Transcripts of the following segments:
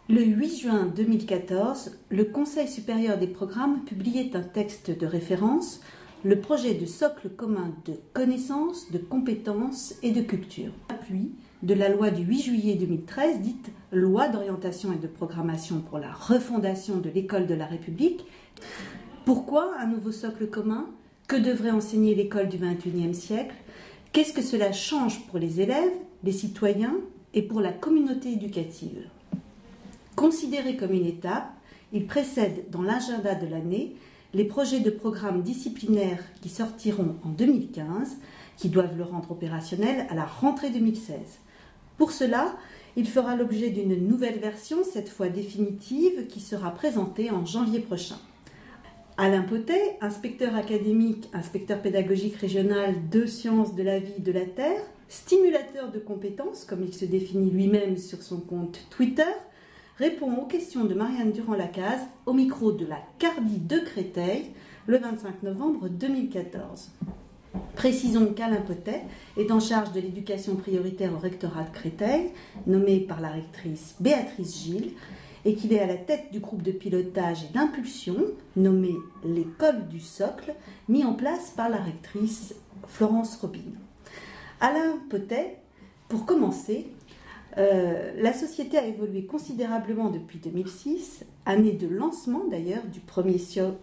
Le 8 juin 2014, le Conseil supérieur des programmes publiait un texte de référence, le projet de socle commun de connaissances, de compétences et de culture, appui de la loi du 8 juillet 2013, dite Loi d'orientation et de programmation pour la refondation de l'école de la République. Pourquoi un nouveau socle commun? Que devrait enseigner l'école du XXIe siècle? Qu'est-ce que cela change pour les élèves, les citoyens et pour la communauté éducative? Considéré comme une étape, il précède dans l'agenda de l'année les projets de programmes disciplinaires qui sortiront en 2015, qui doivent le rendre opérationnel à la rentrée 2016. Pour cela, il fera l'objet d'une nouvelle version, cette fois définitive, qui sera présentée en janvier prochain. Alain Potet, inspecteur académique, inspecteur pédagogique régional de sciences de la vie et de la terre, stimulateur de compétences, comme il se définit lui-même sur son compte Twitter, répond aux questions de Marianne Durand-Lacaze au micro de la Cardi de Créteil le 25 novembre 2014. Précisons qu'Alain Potet est en charge de l'éducation prioritaire au rectorat de Créteil, nommé par la rectrice Béatrice Gilles, et qu'il est à la tête du groupe de pilotage et d'impulsion, nommé l'école du socle, mis en place par la rectrice Florence Robin. Alain Potet, pour commencer, la société a évolué considérablement depuis 2006, année de lancement d'ailleurs du premier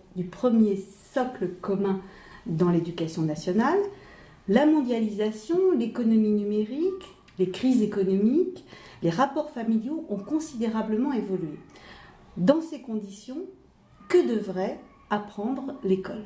socle commun dans l'éducation nationale. La mondialisation, l'économie numérique, les crises économiques, les rapports familiaux ont considérablement évolué. Dans ces conditions, que devrait apprendre l'école?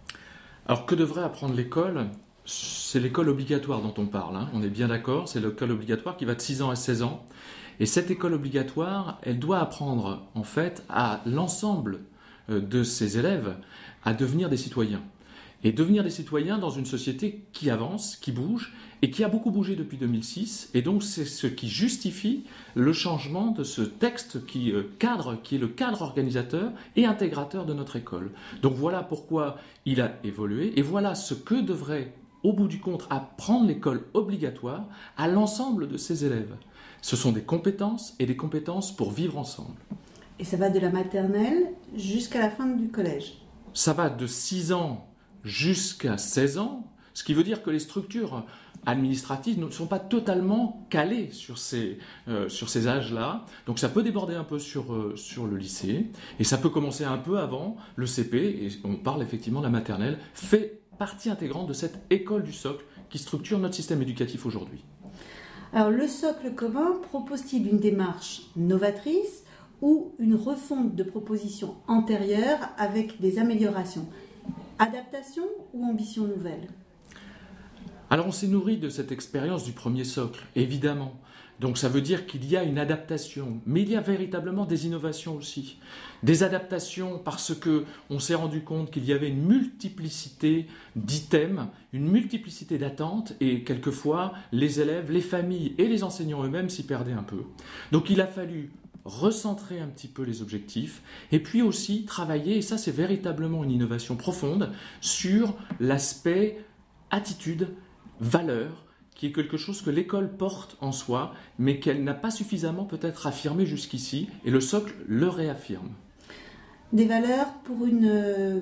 Alors, que devrait apprendre l'école? C'est l'école obligatoire dont on parle, hein. On est bien d'accord, c'est l'école obligatoire qui va de 6 ans à 16 ans. Et cette école obligatoire, elle doit apprendre en fait à l'ensemble de ses élèves à devenir des citoyens. Et devenir des citoyens dans une société qui avance, qui bouge, et qui a beaucoup bougé depuis 2006. Et donc c'est ce qui justifie le changement de ce texte qui est le cadre organisateur et intégrateur de notre école. Donc voilà pourquoi il a évolué, et voilà ce que devrait au bout du compte, apprendre l'école obligatoire à l'ensemble de ses élèves. Ce sont des compétences et des compétences pour vivre ensemble. Et ça va de la maternelle jusqu'à la fin du collège? Ça va de 6 ans jusqu'à 16 ans, ce qui veut dire que les structures administratives ne sont pas totalement calées sur ces âges-là. Donc ça peut déborder un peu sur le lycée, et ça peut commencer un peu avant le CP, et on parle effectivement de la maternelle, fait partie intégrante de cette école du socle qui structure notre système éducatif aujourd'hui. Alors, le socle commun propose-t-il une démarche novatrice ou une refonte de propositions antérieures avec des améliorations? Adaptation ou ambition nouvelle? Alors, on s'est nourri de cette expérience du premier socle, évidemment. Donc ça veut dire qu'il y a une adaptation, mais il y a véritablement des innovations aussi. Des adaptations parce qu'on s'est rendu compte qu'il y avait une multiplicité d'items, une multiplicité d'attentes, et quelquefois les élèves, les familles et les enseignants eux-mêmes s'y perdaient un peu. Donc il a fallu recentrer un petit peu les objectifs, et puis aussi travailler, et ça c'est véritablement une innovation profonde, sur l'aspect attitude, valeur, qui est quelque chose que l'école porte en soi, mais qu'elle n'a pas suffisamment peut-être affirmé jusqu'ici, et le socle le réaffirme. Des valeurs pour une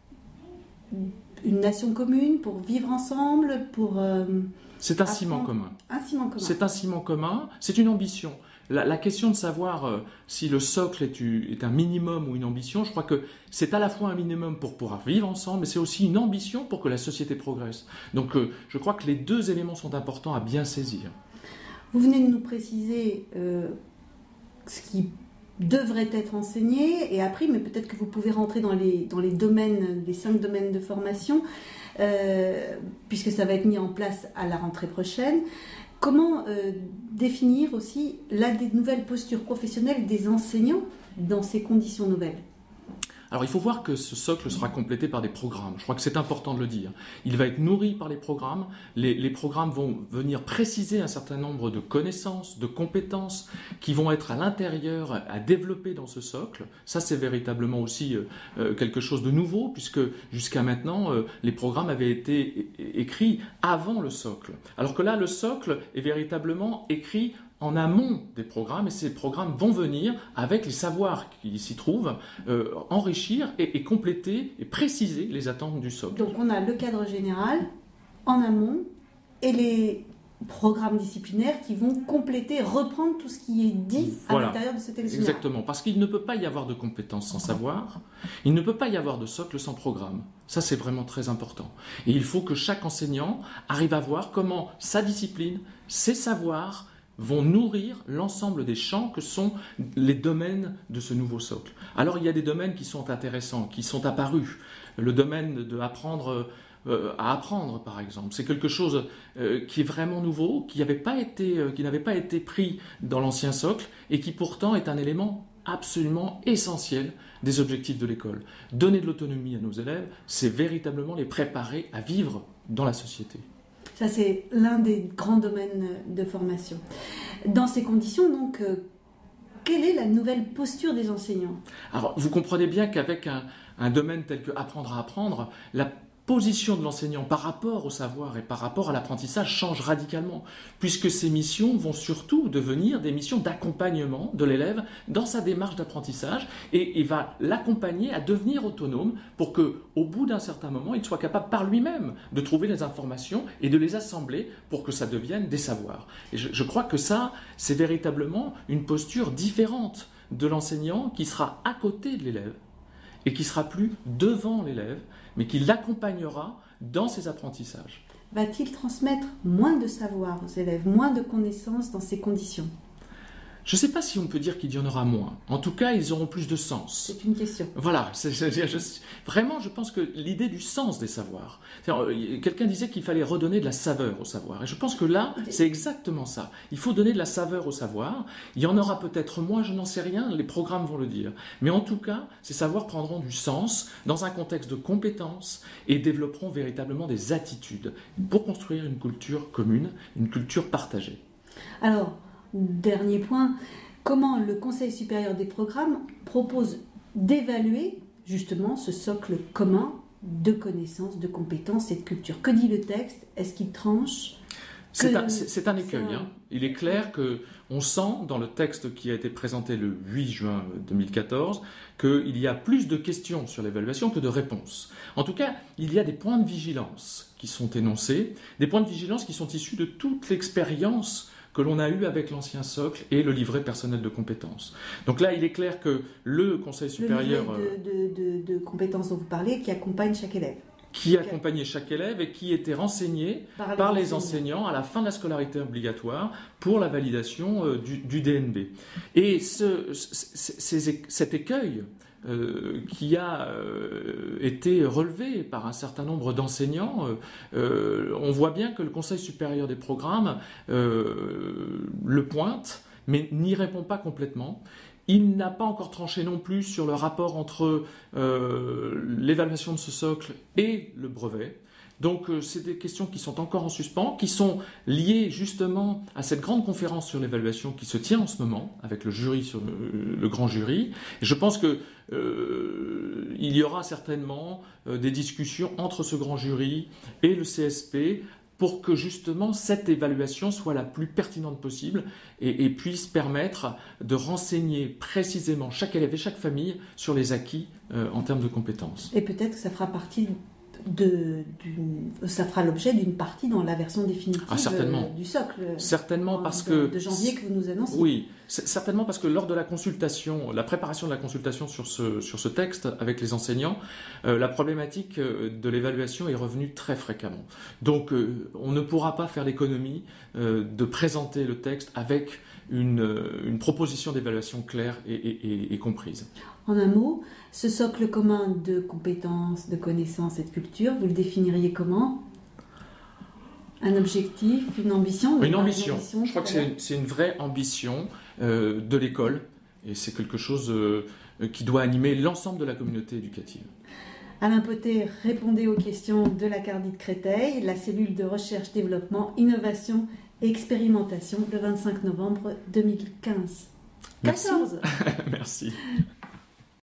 nation commune, pour vivre ensemble, pour... C'est un ciment commun. Un ciment commun. C'est un ciment commun, c'est une ambition. La question de savoir si le socle est un minimum ou une ambition, je crois que c'est à la fois un minimum pour pouvoir vivre ensemble, mais c'est aussi une ambition pour que la société progresse. Donc je crois que les deux éléments sont importants à bien saisir. Vous venez de nous préciser ce qui devrait être enseigné et appris, mais peut-être que vous pouvez rentrer dans les domaines, les 5 domaines de formation, puisque ça va être mis en place à la rentrée prochaine. Comment définir aussi des nouvelles postures professionnelles des enseignants dans ces conditions nouvelles? Alors il faut voir que ce socle sera complété par des programmes. Je crois que c'est important de le dire. Il va être nourri par les programmes. Les programmes vont venir préciser un certain nombre de connaissances, de compétences qui vont être à l'intérieur, à développer dans ce socle. Ça, c'est véritablement aussi quelque chose de nouveau, puisque jusqu'à maintenant, les programmes avaient été écrits avant le socle. Alors que là, le socle est véritablement écrit en amont des programmes, et ces programmes vont venir, avec les savoirs qui s'y trouvent, enrichir et compléter et préciser les attentes du socle. Donc on a le cadre général en amont et les programmes disciplinaires qui vont compléter, reprendre tout ce qui est dit à l'intérieur de cet séminaire. Exactement, parce qu'il ne peut pas y avoir de compétences sans savoir, il ne peut pas y avoir de socle sans programme. Ça, c'est vraiment très important. Et il faut que chaque enseignant arrive à voir comment sa discipline, ses savoirs, vont nourrir l'ensemble des champs que sont les domaines de ce nouveau socle. Alors, il y a des domaines qui sont intéressants, qui sont apparus. Le domaine de apprendre à apprendre, par exemple. C'est quelque chose qui est vraiment nouveau, qui n'avait pas été pris dans l'ancien socle et qui pourtant est un élément absolument essentiel des objectifs de l'école. Donner de l'autonomie à nos élèves, c'est véritablement les préparer à vivre dans la société. Ça, c'est l'un des grands domaines de formation. Dans ces conditions, donc, quelle est la nouvelle posture des enseignants? Alors, vous comprenez bien qu'avec un domaine tel que apprendre à apprendre, la position de l'enseignant par rapport au savoir et par rapport à l'apprentissage change radicalement, puisque ces missions vont surtout devenir des missions d'accompagnement de l'élève dans sa démarche d'apprentissage et va l'accompagner à devenir autonome pour qu'au bout d'un certain moment, il soit capable par lui-même de trouver les informations et de les assembler pour que ça devienne des savoirs. Et je crois que ça, c'est véritablement une posture différente de l'enseignant qui sera à côté de l'élève et qui sera plus devant l'élève, mais qui l'accompagnera dans ses apprentissages. Va-t-il transmettre moins de savoir aux élèves, moins de connaissances dans ces conditions? Je ne sais pas si on peut dire qu'il y en aura moins. En tout cas, ils auront plus de sens. C'est une question. Voilà. Vraiment, je pense que l'idée du sens des savoirs. Quelqu'un disait qu'il fallait redonner de la saveur au savoir. Et je pense que là, c'est exactement ça. Il faut donner de la saveur au savoir. Il y en aura peut-être moins, je n'en sais rien, les programmes vont le dire. Mais en tout cas, ces savoirs prendront du sens dans un contexte de compétences et développeront véritablement des attitudes pour construire une culture commune, une culture partagée. Alors, dernier point, comment le Conseil supérieur des programmes propose d'évaluer justement ce socle commun de connaissances, de compétences et de culture? Que dit le texte? Est-ce qu'il tranche? C'est un écueil. Il est clair qu'on sent dans le texte qui a été présenté le 8 juin 2014 qu'il y a plus de questions sur l'évaluation que de réponses. En tout cas, il y a des points de vigilance qui sont énoncés, des points de vigilance qui sont issus de toute l'expérience que l'on a eu avec l'ancien socle et le livret personnel de compétences. Donc là, il est clair que le Conseil supérieur... Le livret de compétences dont vous parlez, qui accompagne chaque élève. Qui accompagnait chaque élève et qui était renseigné par les enseignants à la fin de la scolarité obligatoire pour la validation du DNB. Et cet écueil qui a été relevé par un certain nombre d'enseignants, on voit bien que le Conseil supérieur des programmes le pointe, mais n'y répond pas complètement. Il n'a pas encore tranché non plus sur le rapport entre l'évaluation de ce socle et le brevet. Donc c'est des questions qui sont encore en suspens, qui sont liées justement à cette grande conférence sur l'évaluation qui se tient en ce moment avec le jury, sur le grand jury. Et je pense que il y aura certainement des discussions entre ce grand jury et le CSP pour que justement cette évaluation soit la plus pertinente possible et puisse permettre de renseigner précisément chaque élève et chaque famille sur les acquis en termes de compétences. Et peut-être que ça fera ça fera l'objet d'une partie dans la version définitive du socle. Certainement parce que... De janvier que vous nous annoncez. Oui, certainement parce que lors de la consultation, la préparation de la consultation sur ce texte avec les enseignants, la problématique de l'évaluation est revenue très fréquemment. Donc on ne pourra pas faire l'économie de présenter le texte avec une proposition d'évaluation claire et comprise. En un mot, ce socle commun de compétences, de connaissances et de culture, vous le définiriez comment? Un objectif, une ambition? Une ambition. Je crois que c'est une vraie ambition de l'école et c'est quelque chose qui doit animer l'ensemble de la communauté éducative. Alain Potet, répondez aux questions de la CARDI de Créteil, la cellule de recherche, développement, innovation et expérimentation, le 25 novembre 2015. Merci. 14. Merci.